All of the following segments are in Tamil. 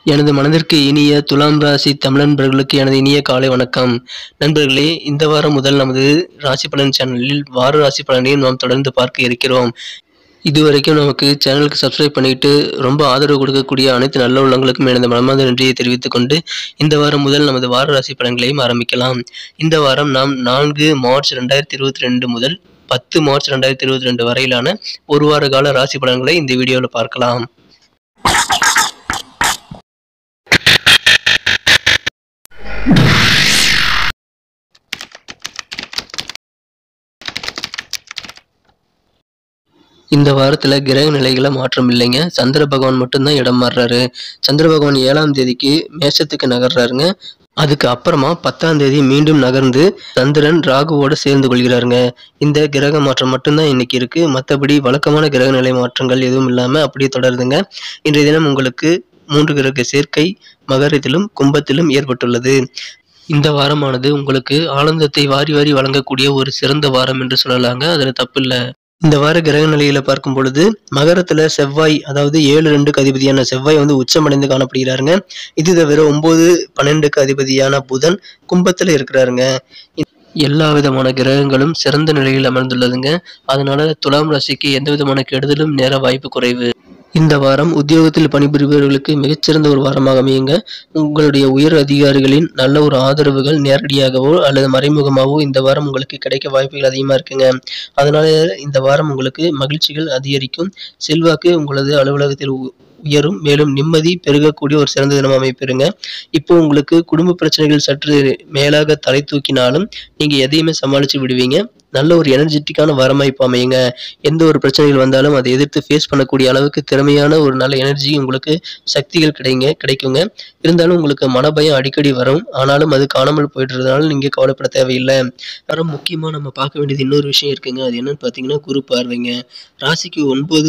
எனது மனதிற்கு இனிய துலாம் ராசி தமிழ் நண்பர்களுக்கு எனது இனிய காலை வணக்கம். நண்பர்களே, இந்த வாரம் முதல் நமது ராசி பலன் சேனலில் வார ராசி பலனையும் நாம் தொடர்ந்து பார்க்க இருக்கிறோம். இதுவரைக்கும் நமக்கு சேனலுக்கு சப்ஸ்கிரைப் பண்ணிட்டு ரொம்ப ஆதரவு கொடுக்கக்கூடிய அனைத்து நல்ல உள்ளங்களுக்கும் எனது மனமார்ந்த நன்றியை தெரிவித்துக் கொண்டு இந்த வாரம் முதல் நமது வார ராசி பலன்களையும் ஆரம்பிக்கலாம். இந்த வாரம் நாம் 4 மார்ச் 2022 முதல் 10 மார்ச் 2022 வரையிலான ஒரு வார கால ராசி பலன்களை இந்த வீடியோவில் பார்க்கலாம். இந்த வாரத்தில் கிரக நிலைகளை மாற்றம் இல்லைங்க. சந்திர பகவான் மட்டும்தான் இடம் மாறுறாரு. சந்திர பகவான் 7ஆம் தேதிக்கு மேஷத்துக்கு நகர்றாருங்க. அதுக்கு அப்புறமா 10ஆம் தேதி மீண்டும் நகர்ந்து சந்திரன் ராகுவோட சேர்ந்து கொள்கிறாருங்க. இந்த கிரக மாற்றம் மட்டும்தான் இன்னைக்கு இருக்கு. மற்றபடி வழக்கமான கிரக நிலை மாற்றங்கள் எதுவும் இல்லாமல் அப்படியே தொடருதுங்க. இன்றைய தினம் உங்களுக்கு 3 கிரக சேர்க்கை மகரத்திலும் கும்பத்திலும் ஏற்பட்டுள்ளது. இந்த வாரமானது உங்களுக்கு ஆனந்தத்தை வாரி வாரி வழங்கக்கூடிய ஒரு சிறந்த வாரம் என்று சொல்லலாங்க. அதில் தப்பு இல்லை. இந்த வார கிரக நிலையில பார்க்கும் பொழுது மகரத்துல செவ்வாய், அதாவது 7-2க்கு அதிபதியான செவ்வாய் உச்சமடைந்து காணப்படுகிறாருங்க. இது தவிர 9-12க்கு அதிபதியான புதன் கும்பத்துல இருக்கிறாருங்க. எல்லா விதமான கிரகங்களும் சிறந்த நிலையில் அமர்ந்துள்ளதுங்க. அதனால துலாம் ராசிக்கு எந்த விதமான கெடுதலும் நேர வாய்ப்பு குறைவு. இந்த வாரம் உத்தியோகத்தில் பணிபுரிபவர்களுக்கு மிகச்சிறந்த ஒரு வாரமாக அமையுங்க. உங்களுடைய உயர் அதிகாரிகளின் நல்ல ஒரு ஆதரவுகள் நேரடியாகவோ அல்லது மறைமுகமாகவோ இந்த வாரம் உங்களுக்கு கிடைக்க வாய்ப்புகள் அதிகமாக இருக்குங்க. அதனால இந்த வாரம் உங்களுக்கு மகிழ்ச்சிகள் அதிகரிக்கும். செல்வாக்கு உங்களது அலுவலகத்தில் உயரும். மேலும் நிம்மதி பெருகக்கூடிய ஒரு சிறந்த தினம் அமைப்பெறுங்க. இப்போ உங்களுக்கு குடும்ப பிரச்சனைகள் சற்று மேலாக தலை தூக்கினாலும் நீங்க எதையுமே சமாளிச்சு விடுவீங்க. நல்ல ஒரு எனர்ஜெட்டிக்கான வாரமா இப்போ அமையுங்க. எந்த ஒரு பிரச்சனைகள் வந்தாலும் அதை எதிர்த்து ஃபேஸ் பண்ணக்கூடிய அளவுக்கு திறமையான ஒரு நல்ல எனர்ஜி உங்களுக்கு சக்திகள் கிடைக்குங்க. இருந்தாலும் உங்களுக்கு மனபயம் அடிக்கடி வரும். ஆனாலும் அது காணாமல் போயிடுறதுனால நீங்க கவலைப்பட தேவையில்லை. அப்புறம் முக்கியமாக நம்ம பார்க்க வேண்டியது இன்னொரு விஷயம் இருக்குங்க. அது என்னன்னு பார்த்தீங்கன்னா குரு பார்வைங்க. ராசிக்கு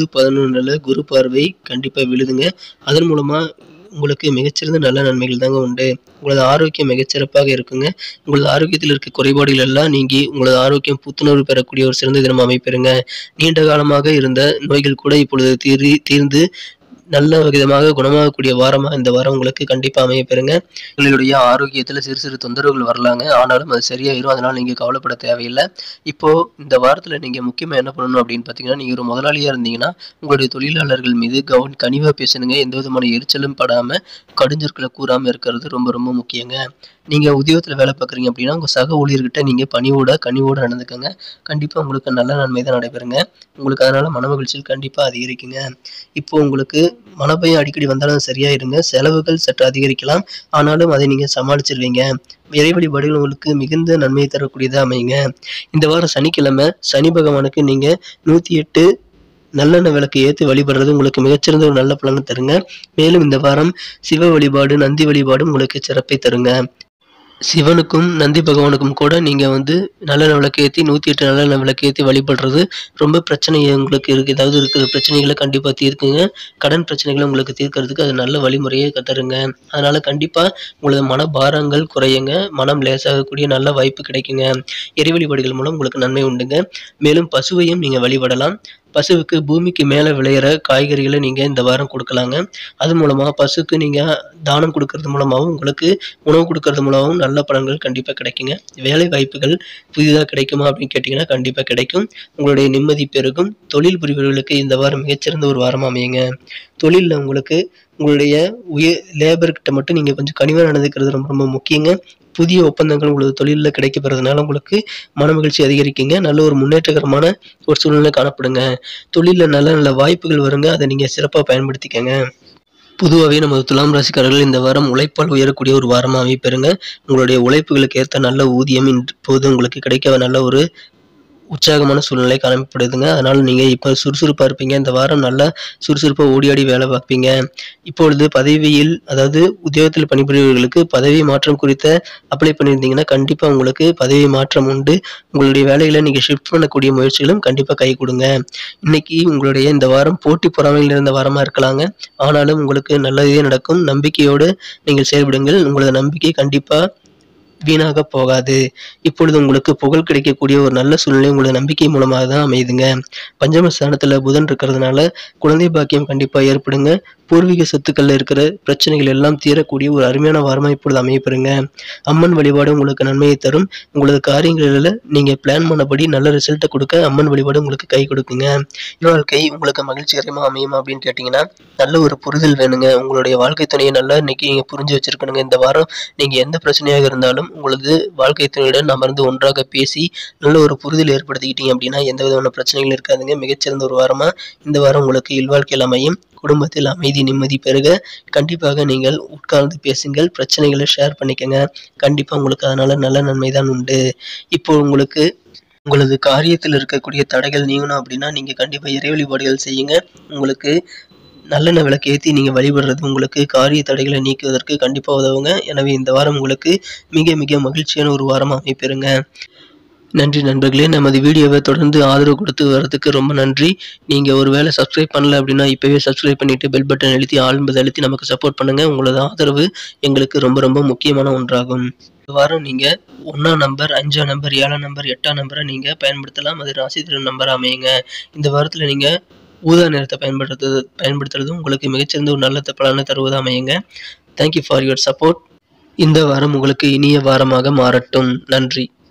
9-11 குரு பார்வை கண்டிப்பாக விழுதுங்க. அதன் மூலமா உங்களுக்கு மிகச்சிறந்த நல்ல நன்மைகள் தாங்க உண்டு. உங்களது ஆரோக்கியம் மிகச்சிறப்பாக இருக்குங்க. உங்களது ஆரோக்கியத்தில் இருக்க குறைபாடுகள் எல்லாம் நீங்கி உங்களது ஆரோக்கியம் புத்துணர்வு பெறக்கூடிய ஒரு சிறந்த தினம் அமைப்பெறுங்க. நீண்ட காலமாக இருந்த நோய்கள் கூட இப்பொழுது தீர்ந்து நல்ல விதமாக குணமாகக்கூடிய வாரமா இந்த வாரம் உங்களுக்கு கண்டிப்பா அமையப்பெறுங்க. உங்களுடைய ஆரோக்கியத்துல சிறு சிறு தொந்தரவுகள் வரலாங்க. ஆனாலும் அது சரியாயிரும். அதனால நீங்க கவலைப்பட தேவையில்லை. இப்போ இந்த வாரத்துல நீங்க முக்கியமா என்ன பண்ணணும் அப்படின்னு பாத்தீங்கன்னா, நீங்க ஒரு முதலாளியா இருந்தீங்கன்னா உங்களுடைய தொழிலாளர்கள் மீது கனிவா பேசணுங்க. எந்த விதமான எரிச்சலும் படாம கடுஞ்சொற்களை கூறாம இருக்கிறது ரொம்ப ரொம்ப முக்கியங்க. நீங்க உத்தியோகத்துல வேலை பார்க்குறீங்க அப்படின்னா உங்க சக ஊழியர்கிட்ட நீங்க கனிவோட நடந்துக்கங்க. கண்டிப்பா உங்களுக்கு நல்ல நன்மை தான் நடைபெறுங்க. உங்களுக்கு அதனால மன மகிழ்ச்சியில் கண்டிப்பா அதிகரிக்குங்க. இப்போ உங்களுக்கு மனபயம் அடிக்கடி வந்தாலும் சரியாயிருங்க. செலவுகள் சற்று அதிகரிக்கலாம். ஆனாலும் அதை நீங்க சமாளிச்சிருவீங்க. இறை வழிபாடுகள் உங்களுக்கு மிகுந்த நன்மையை தரக்கூடியதா அமையுங்க. இந்த வாரம் சனிக்கிழமை சனி பகவானுக்கு நீங்க 108 நல்லெண்ணெய் விளக்கு ஏற்றி வழிபடுறது உங்களுக்கு மிகச்சிறந்த ஒரு நல்ல பலனை தருங்க. மேலும் இந்த வாரம் சிவ வழிபாடு, நந்தி வழிபாடும் உங்களுக்கு சிறப்பை தருங்க. சிவனுக்கும் நந்தி பகவானுக்கும் கூட நீங்க நல்லெண்ணெய் விளக்கு ஏற்றி 108 நல்லெண்ணெய் விளக்கு ஏற்றி வழிபடுறது ரொம்ப பிரச்சனை உங்களுக்கு இருக்கு. ஏதாவது இருக்கிற பிரச்சனைகளை கண்டிப்பா தீர்க்குங்க. கடன் பிரச்சனைகளை உங்களுக்கு தீர்க்கறதுக்கு அது நல்ல வழிமுறையை தருங்க. அதனால கண்டிப்பா உங்களது மனபாரங்கள் குறையுங்க. மனம் லேசாகக்கூடிய நல்ல வாய்ப்பு கிடைக்குங்க. இறை வழிபாடுகள் மூலம் உங்களுக்கு நன்மை உண்டுங்க. மேலும் பசுவையும் நீங்க வழிபடலாம். பசுவுக்கு பூமிக்கு மேலே விளையிற காய்கறிகளை நீங்கள் இந்த வாரம் கொடுக்கலாங்க. அது மூலமாக பசுக்கு நீங்கள் தானம் கொடுக்கறது மூலமாகவும் உங்களுக்கு உணவு கொடுக்கறது மூலமாகவும் நல்ல பலன்கள் கண்டிப்பாக கிடைக்குங்க. வேலை வாய்ப்புகள் புதிதாக கிடைக்குமா அப்படின்னு கேட்டிங்கன்னா கண்டிப்பாக கிடைக்கும். உங்களுடைய நிம்மதி பெருகும். தொழில் புரிபவர்களுக்கு இந்த வாரம் மிகச்சிறந்த ஒரு வாரம் அமையுங்க. தொழிலில் உங்களுக்கு உங்களுடைய லேபர்கிட்ட மட்டும் நீங்கள் கொஞ்சம் கனிவாக நடந்துக்கிறது ரொம்ப ரொம்ப முக்கியங்க. புதிய ஒப்பந்தங்கள் உங்களது தொழிலில் கிடைக்கப்படுறதுனால உங்களுக்கு மன மகிழ்ச்சி அதிகரிக்குங்க. நல்ல ஒரு முன்னேற்றகரமான ஒரு சூழ்நிலை காணப்படுங்க. தொழிலில் நல்ல நல்ல வாய்ப்புகள் வருங்க. அதை நீங்கள் சிறப்பாக பயன்படுத்திக்கங்க. பொதுவாகவே நமது துலாம் ராசிக்காரர்கள் இந்த வாரம் உழைப்பால் உயரக்கூடிய ஒரு வாரமாக அமைப்பெறுங்க. உங்களுடைய உழைப்புகளுக்கு ஏற்ற நல்ல ஊதியம் இப்போது உங்களுக்கு கிடைக்க நல்ல ஒரு உற்சாகமான சூழ்நிலை காணப்படுதுங்க. அதனால நீங்க இப்போ சுறுசுறுப்பா இருப்பீங்க. இந்த வாரம் நல்லா சுறுசுறுப்பா ஓடியாடி வேலை பார்ப்பீங்க. இப்பொழுது பதவியில், அதாவது உத்தியோகத்தில் பணிபுரியவர்களுக்கு பதவி மாற்றம் குறித்த அப்ளை பண்ணியிருந்தீங்கன்னா கண்டிப்பா உங்களுக்கு பதவி மாற்றம் உண்டு. உங்களுடைய வேலைகளை நீங்க ஷிஃப்ட் பண்ணக்கூடிய முயற்சிகளும் கண்டிப்பா கை கொடுங்க. இன்னைக்கு உங்களுடைய இந்த வாரம் போட்டி பொறாமையில் இருந்த வாரமா இருக்கலாங்க. ஆனாலும் உங்களுக்கு நல்லதே நடக்கும். நம்பிக்கையோடு நீங்கள் செயல்படுங்கள். உங்களது நம்பிக்கை கண்டிப்பா வீணாக போகாது. இப்பொழுது உங்களுக்கு புகழ் கிடைக்கக்கூடிய ஒரு நல்ல சூழ்நிலை உங்களோட நம்பிக்கை மூலமாக தான் அமையுதுங்க. பஞ்சம ஸ்தானத்துல புதன் இருக்கிறதுனால குழந்தை பாக்கியம் கண்டிப்பா ஏற்படுங்க. பூர்வீக சொத்துக்கள்ல இருக்கிற பிரச்சனைகள் எல்லாம் தீரக்கூடிய ஒரு அருமையான வாரமா இப்பொழுது அமையப்பெறுங்க. அம்மன் வழிபாடு உங்களுக்கு நன்மையை தரும். உங்களது காரியங்களில் நீங்க பிளான் பண்ணபடி நல்ல ரிசல்ட்டை கொடுக்க அம்மன் வழிபாடு உங்களுக்கு கை கொடுக்குங்க. வாழ்க்கை உங்களுக்கு மகிழ்ச்சிகரமா அமையுமா அப்படின்னு கேட்டீங்கன்னா, நல்ல ஒரு புரிதல் வேணுங்க. உங்களுடைய வாழ்க்கை துணையை நல்லா இன்னைக்கு நீங்க புரிஞ்சு வச்சிருக்கணுங்க. இந்த வாரம் நீங்க எந்த பிரச்சனையாக இருந்தாலும் உங்களது வாழ்க்கை துணையுடன் அமர்ந்து ஒன்றாக பேசி நல்ல ஒரு புரிதல் ஏற்படுத்திக்கிட்டீங்க அப்படின்னா எந்த விதமான பிரச்சனைகளும் இருக்காதுங்க. மிகச்சிறந்த ஒரு வாரமா இந்த வாரம் உங்களுக்கு இல்வாழ்க்கையில் அமையும். குடும்பத்தில் அமைதி நிம்மதி பெருக கண்டிப்பாக நீங்கள் உட்கார்ந்து பேசுங்கள். பிரச்சனைகளை ஷேர் பண்ணிக்கங்க. கண்டிப்பா உங்களுக்கு அதனால நல்ல நன்மை தான் உண்டு. இப்போ உங்களது காரியத்தில் இருக்கக்கூடிய தடைகள் நீங்கணும் அப்படின்னா நீங்க கண்டிப்பா இறை வழிபாடுகள் செய்யுங்க. உங்களுக்கு நல்லெண்ணெய் விளக்கு ஏற்றி நீங்க வழிபடுறது உங்களுக்கு காரிய தடைகளை நீக்குவதற்கு கண்டிப்பா உதவுங்க. எனவே இந்த வாரம் உங்களுக்கு மிக மிக மகிழ்ச்சியான ஒரு வாரமா அமைப்பெறுங்க. நன்றி நண்பர்களே. நமது வீடியோவை தொடர்ந்து ஆதரவு கொடுத்து வரதுக்கு ரொம்ப நன்றி. நீங்கள் ஒரு வேளை சப்ஸ்கிரைப் பண்ணல அப்படின்னா இப்போவே சப்ஸ்கிரைப் பண்ணிவிட்டு பெல் பட்டன் அழுத்தி ஆல்பதை அழுத்தி நமக்கு சப்போர்ட் பண்ணுங்கள். உங்களது ஆதரவு எங்களுக்கு ரொம்ப ரொம்ப முக்கியமான ஒன்றாகும். இந்த வாரம் நீங்கள் 1ஆம் நம்பர் 5ஆம் நம்பர் 7ஆம் நம்பர் 8ஆம் நம்பரை நீங்கள் பயன்படுத்தலாம். அது ராசி திரு நம்பர் அமையுங்க. இந்த வாரத்தில் நீங்கள் ஊதா நிறத்தை பயன்படுத்துறது உங்களுக்கு மிகச்சிறந்த ஒரு நல்ல பலனை தருவது அமையுங்க. Thank you for your support. இந்த வாரம் உங்களுக்கு இனிய வாரமாக மாறட்டும். நன்றி.